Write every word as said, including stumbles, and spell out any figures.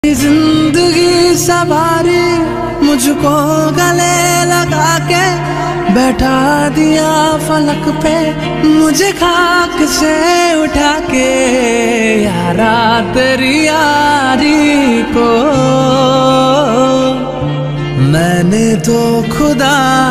जिंदगी सवारी मुझको गले लगा के बैठा दिया फलक पे, मुझे खाक से उठा के यारा तेरी यारी को मैंने तो खुदा